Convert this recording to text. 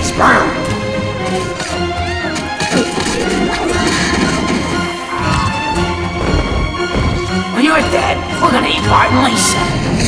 Sperm! When you're dead, we're gonna eat Bart and Lisa.